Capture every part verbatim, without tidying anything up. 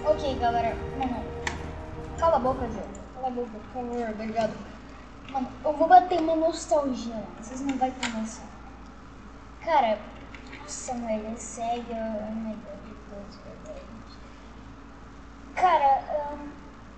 Ok, galera, mano, cala a boca, João. Cala a boca, por favor, obrigado. Mano, eu vou bater uma nostalgia, mano. Vocês não vão ter noção. Cara, nossa, mano, ele segue, oh my god, Deus, verdade. Cara, um,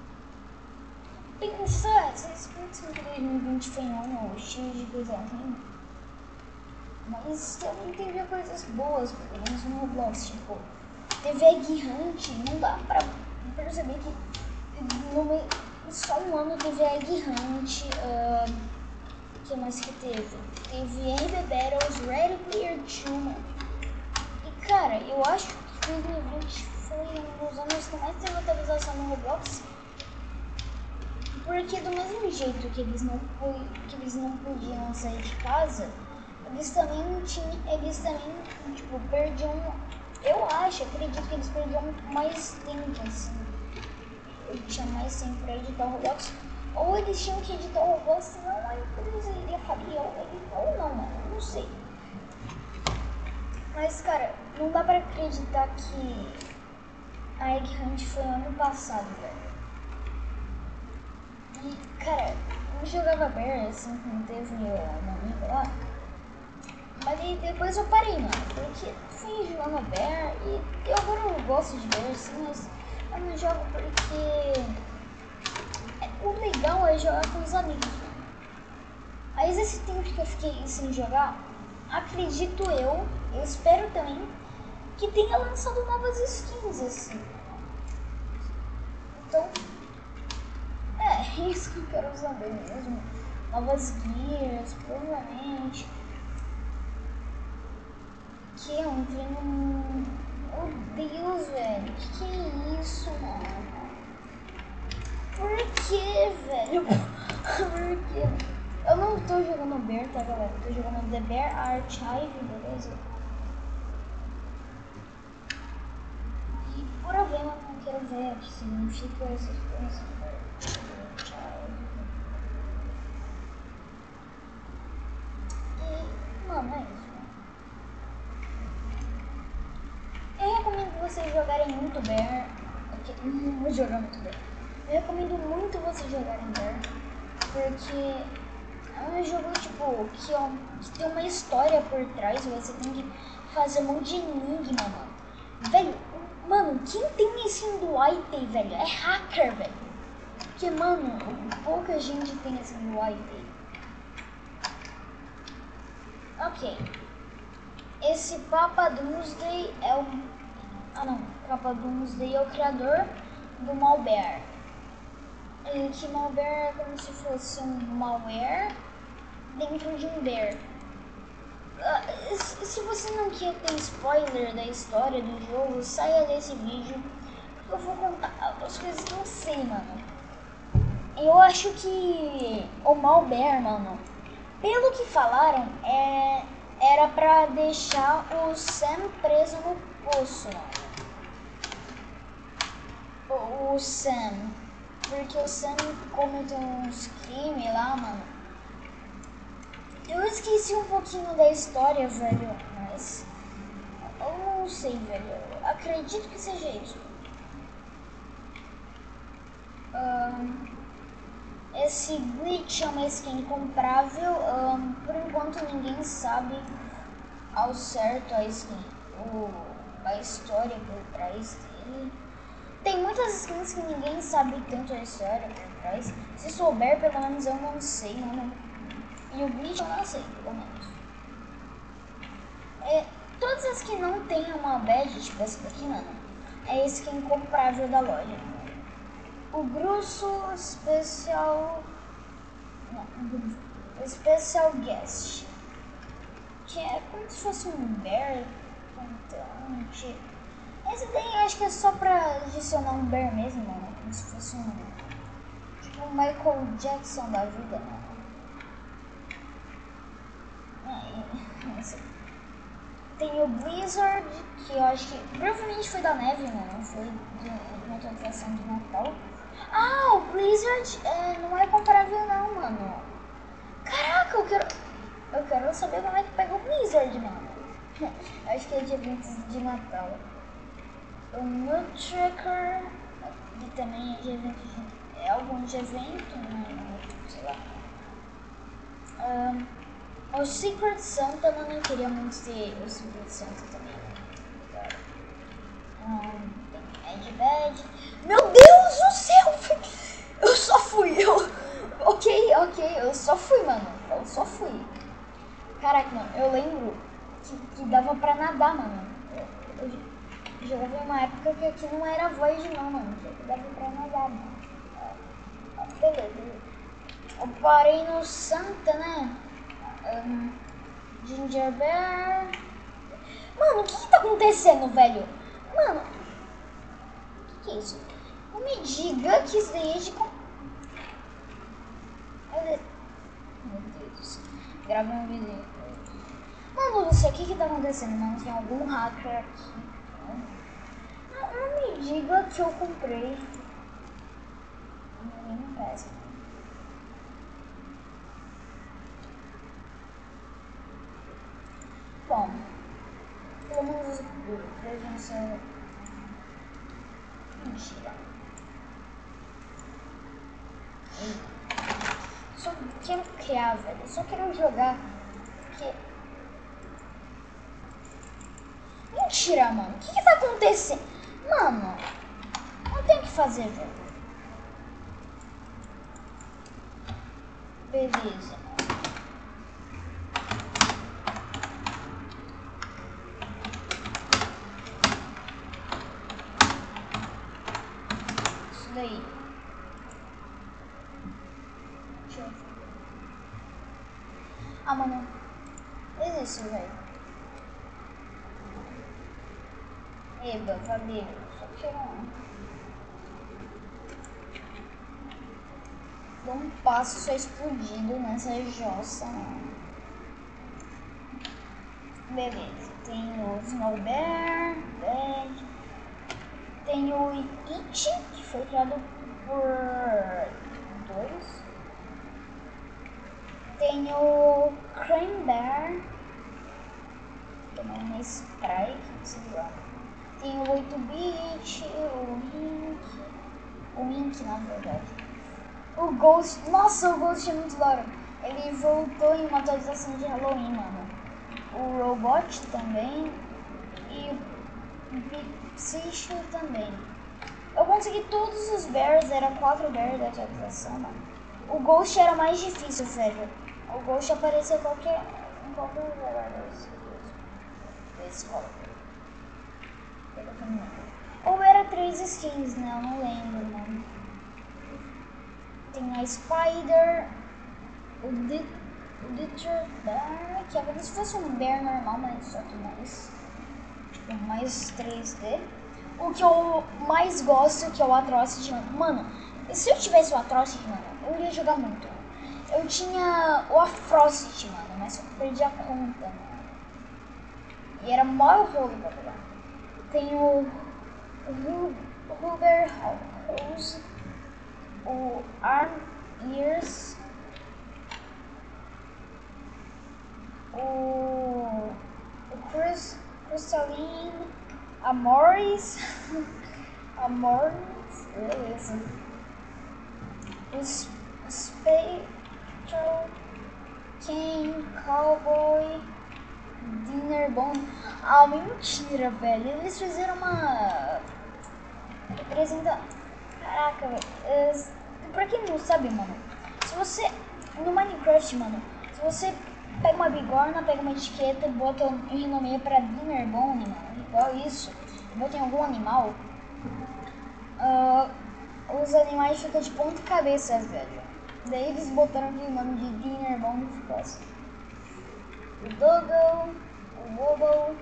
pensar, vocês pensam que dois mil e vinte foi um ano cheio de coisa ruim? Mas também teve coisas boas, pelo menos no Roblox, tipo, teve Egg Hunt, não dá pra perceber que no meio, só um ano teve Egg Hunt, o uh, que mais que teve? Teve N B Battles, Ready Player dois, e cara, eu acho que dois mil e vinte foi um dos anos que mais teve atualização no Roblox, porque do mesmo jeito que eles não, que eles não podiam sair de casa, eles também tinham, eles também, tipo, perdiam, eu acho, acredito que eles perdiam mais tempo, assim, eu tinha mais tempo pra editar o Roblox, ou eles tinham que editar o Roblox, senão a empresa iria falir, ou, ou não, mano, não sei. Mas, cara, não dá pra acreditar que a Egg Hunt foi ano passado, velho. E, cara, eu jogava Bear, assim, quando teve meu amigo lá. Mas aí depois eu parei, mano, porque fui jogando Bear e eu agora eu gosto de Bear, assim, mas eu não jogo porque o legal é jogar com os amigos, mano. Mas esse tempo que eu fiquei sem jogar, acredito eu, eu espero também, que tenha lançado novas skins, assim. Então, é isso que eu quero saber mesmo. Novas gears, provavelmente. Que eu entrei num... Oh Deus, velho. Que que é isso, mano? Por que, velho? Por que? Eu não tô jogando Bear, tá, galera? Eu tô jogando The Bear Archive, beleza? E por haver, eu não quero ver o que significa essas coisas. E, mano, é isso. Eu recomendo vocês jogarem muito Bear. Okay, não vou jogar muito Bear. Eu recomendo muito vocês jogarem Bear, porque é um jogo tipo que, ó, que tem uma história por trás. Você tem que fazer um monte de enigma, mano. Velho, mano, quem tem skin do Whitey, velho, é hacker, velho. Porque, mano, pouca gente tem skin do Whitey. Ok. Esse Papa Doomsday é o... Ah não, Papa Doomsday é o criador do Malbear. E que Malbear é como se fosse um malware dentro de um bear. Uh, se você não quer ter spoiler da história do jogo, saia desse vídeo. Eu vou contar as coisas que eu sei, mano. Eu acho que o Malbear, mano, pelo que falaram, é... era pra deixar o Sam preso no poço, mano. O, o Sam. Porque o Sam cometeu uns crimes lá, mano. Eu esqueci um pouquinho da história, velho, mas... eu não sei, velho. Eu acredito que seja isso. Um, esse glitch é uma skin comprável. Um, por enquanto ninguém sabe ao certo a skin, o, a história por trás dele. Tem muitas skins que ninguém sabe tanto a história por trás. Se souber, pelo menos eu não sei, mano. E o glitch eu não sei, pelo menos. É, todas as que não tem uma badge, tipo essa daqui, mano, é skin comprável da loja. O Grosso Special... Não, Special Guest, que é como se fosse um bear cantante. Esse daí eu acho que é só pra adicionar um bear mesmo, mano. Como se fosse um... tipo um Michael Jackson da vida, mano. É, tem o Blizzard, que eu acho que provavelmente foi da neve, mano. Foi de uma atualização de Natal. Ah, o Blizzard é, não é comparável não, mano. Caraca, eu quero... Eu quero saber como é que pega o Blizzard, mano. Acho que é de eventos de Natal. o Nutcracker, que também é de evento, de, é algum de evento, né? Sei lá. Um, o Secret Santa, mano, eu queria muito ter o Secret Santa também. Um, tem Ed Bad. Meu Deus do céu! Eu só fui, eu. Ok, ok, eu só fui, mano. Eu só fui. Caraca, mano, eu lembro que, que dava pra nadar, mano. Eu, eu jogava em uma época que aqui não era void, não, mano. Que dava pra nadar, mano. Ah, beleza. Eu parei no Santa, né? Um, Ginger Bear. Mano, o que que tá acontecendo, velho? Mano, o que que é isso? Não me diga que isso daí é de... Meu Deus. Gravei um vídeo. Mano, não sei o que que tá acontecendo, mano. Tem algum hacker aqui. Não, não me diga que eu comprei. Ninguém me peça. Bom, pelo menos os devem ser... Mentira. Só quero criar, velho. Só quero jogar. Porque... Mentira, mano. O que que tá acontecendo? Mano, não tem o que fazer, velho. Beleza. Isso daí. Deixa eu ver. Ah, mano. Existe, velho. Eba, valeu. Só quero um. Dou um passo só explodido nessa jossa, mano. Beleza. Tem o Snow Bear, Bad. Tem o It, que foi criado por dois. Tem o Crane Bear. Também uma Strike, sei lá. Tem o oito bit, o Ink. O Ink, na verdade. O Ghost. Nossa, o Ghost é muito da hora. Ele voltou em uma atualização de Halloween, mano. O Robot também. E o Psycho também. Eu consegui todos os bears, era quatro bears da atualização, mano. O Ghost era mais difícil, velho. O Ghost aparecia qualquer, em qualquer lugar da escola. Ou era três skins, né? Eu não lembro, mano. Tem a Spider, o Ditcher Bear, que é como se fosse um bear normal, mas só que mais, tipo, mais três D. O que eu mais gosto, que é o Atrocity, mano. Mano, se eu tivesse o Atrocity, mano, eu ia jogar muito. Eu tinha o Afrocity, mano, mas eu perdi a conta, mano. E era mó rolo pra pegar. Tem o Ruber Rose, o Arm Ears, o, o Chris, Crystalline, a Morris, a Morris, beleza. Os Spectral, King, Cowboy, Dinner Bone. Ah, mentira, velho. Eles fizeram uma representa. Caraca, velho. Pra quem não sabe, mano, se você no Minecraft, mano, se você pega uma bigorna, pega uma etiqueta e bota e renomeia pra Dinner Bone, mano, igual isso, bota em algum animal, uh, os animais ficam de ponta cabeça, velho. Daí eles botaram aquele nome de Dinner Bone e ficou assim. O Dogo, o Wobble,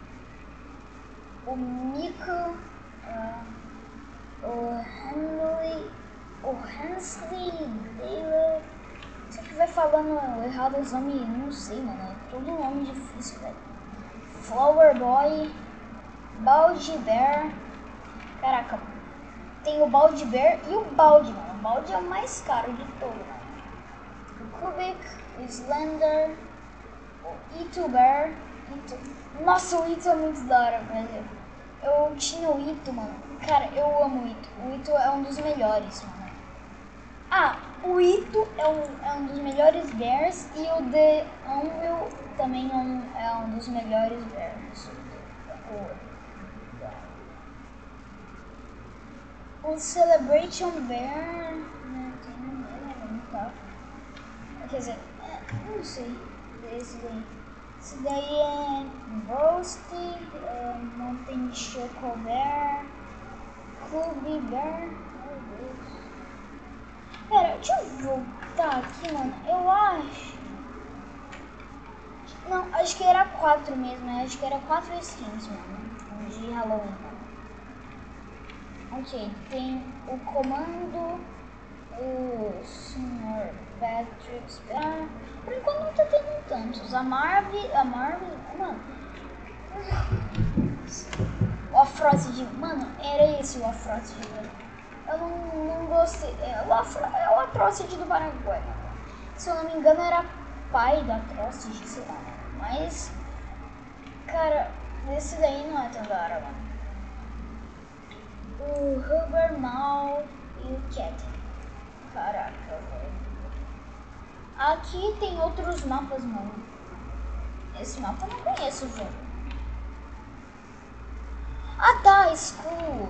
o Nico, uh, o Henry, o Hansley, Taylor. Se eu estiver falando errado os nomes, não sei, mano. É todo nome difícil, velho. Flower Boy, Baldi Bear. Caraca, tem o Baldi Bear e o Baldi, mano. O Baldi é o mais caro de todo, mano. O Kubik, o Slender, o Itu Bear. Itu. Nossa, o Itu é muito da hora, velho. eu tinha o Ito, mano. Cara, eu amo o Ito. O Ito é um dos melhores, mano. Ah, o Ito é um, é um dos melhores bears e o The Anvil também é um, é um dos melhores bears. O, o Celebration Bear... Não tem nome, tá? Quer dizer, é, não sei. Esse daí. Esse daí é Roast, é, Mountain Choco Bear, Club Bear. Meu Deus. Pera, deixa eu voltar aqui, mano. Eu acho. Não, acho que era quatro mesmo. Acho que era quatro skins, mano. De Halloween, mano. Ok, tem o comando, o senhor Patrick Bear. Por enquanto não tá tendo tantos. A Marvel, a Marvel, mano. O Afrost de. Mano, era esse o Afrost de. Eu não, não gostei. É o, Afro, é o Atrocity do Paraguai. Se eu não me engano, era pai do Atrocity, sei lá. Mas, cara, esse daí não é tão da hora, mano. O Rubber Mal e o Cat. Caraca, velho. Aqui tem outros mapas, mano. Esse mapa eu não conheço, velho. Ah, tá, School.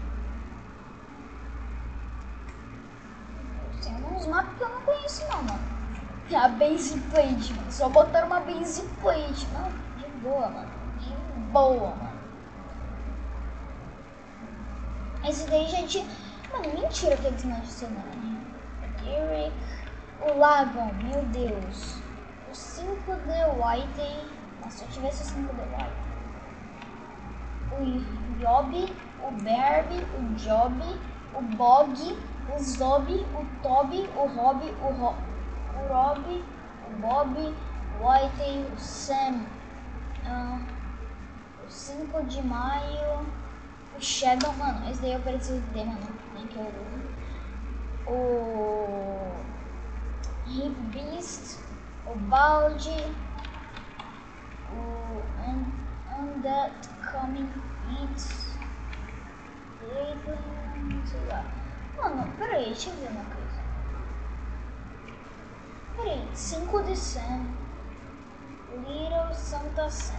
Tem uns mapas que eu não conheço, não, mano. A base plate, mano. Só botaram uma base plate. Não, de boa, mano. De boa, mano. Esse daí já tinha... Mano, mentira que eles não adicionaram. Eric. O Lagon, meu Deus. O cinco D White. Nossa, se eu tivesse o cinco D White. O Job, o Berb, o Job, o Bog, o Zob, o Toby, o Rob, o Rob. O Rob, o Bob, o Whitey, o Sam, uh, o cinco de maio, o Shadow, mano, esse daí eu preciso ter, mano, nem que eu... O Hip Beast, o Balde, o Undead Coming Eats, sei lá. Mano, peraí, deixa eu ver uma coisa. Peraí, cinco de Sam, Little Santa Sam.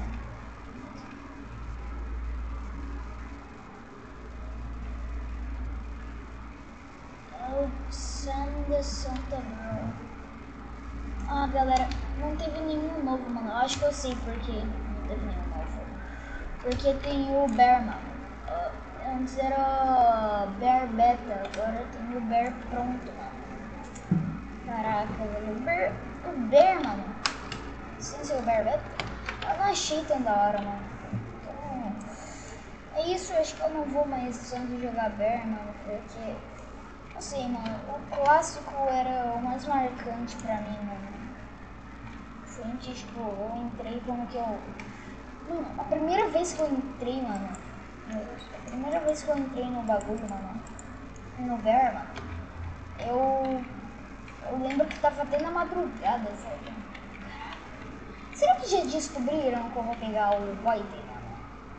É o Sam de Santa Girl. Ah, galera, não teve nenhum novo, mano. Eu acho que eu sei porque não teve nenhum novo. Porque tem o Bear, mano. Uh, antes era Bear Beta, agora tem o Bear pronto, mano. Caraca, velho. O Bear, o Bear, mano. Sem ser o Bear Beta, eu não achei tão da hora, mano. Então, é isso, eu acho que eu não vou mais tanto jogar Bear, mano, porque, não sei, mano, o clássico era o mais marcante pra mim, mano. Foi onde, tipo, eu entrei como que eu... Mano, a primeira vez que eu entrei, mano, meu Deus, a primeira vez que eu entrei no bagulho, mano, no Bear, mano, eu... Eu lembro que tava até na madrugada, velho. Será que já descobriram como pegar o White, mano?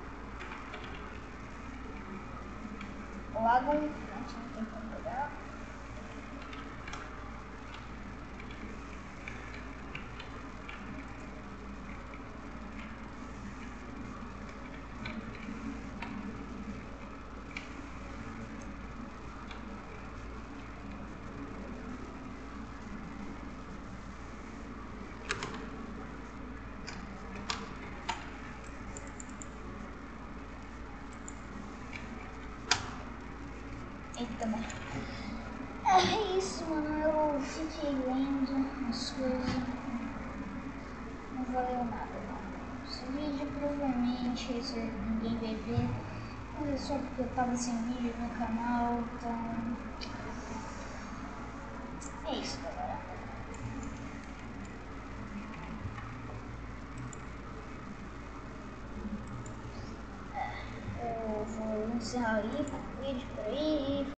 O Lago não tem como pegar. Eita, mano. É isso, mano. Eu fiquei lendo as coisas. Não valeu nada, mano. Esse vídeo provavelmente esse ninguém vai ver. Mas é só porque eu tava sem vídeo no canal, então. É isso, galera. É, eu vou encerrar aí o vídeo por aí.